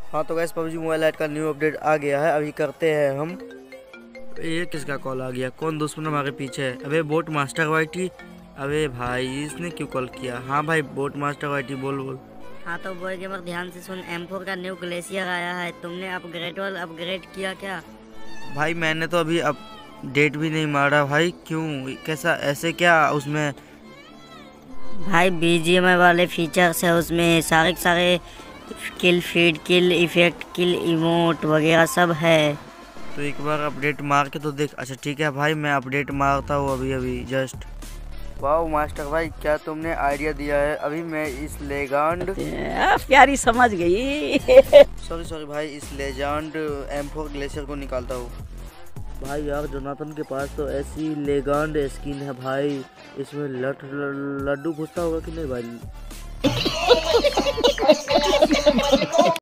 हाँ तो guys PUBG mobile lite का न्यू अपडेट आ गया है, अभी करते हैं हम। ये किसका कॉल आ गया? कौन दुश्मन हमारे पीछे है? अबे बोट मास्टर वाईटी। अबे भाई इसने क्यों कॉल किया? हाँ भाई बोट मास्टर वाईटी बोल बोल। हाँ तो बॉय गेमर ध्यान से सुन, M4 का न्यू ग्लेशियर आया है। तुमने अपग्रेड किया क्या? भाई मैंने तो अभी अपडेट भी नहीं मारा भाई। क्यों? कैसा? ऐसे क्या उसमें? भाई BGMI वाले फीचर्स है उसमें, सारे kill feed, kill effect, kill emote वगैरह सब है। तो एक बार अपडेट मार के तो देख। अच्छा ठीक है भाई, मैं अपडेट मारता हूँ अभी जस्ट। वाह मास्टर भाई, क्या तुमने आइडिया दिया है। अभी मैं इस लेजेंड प्यारी समझ गई। सॉरी भाई, इस लेजेंड M4 ग्लेशियर को निकालता हूँ। भाई यार जोनाथन के पास तो ऐसी लेजेंड स्किन है भाई, इसमें लड्डू घुसता होगा कि नहीं भाई?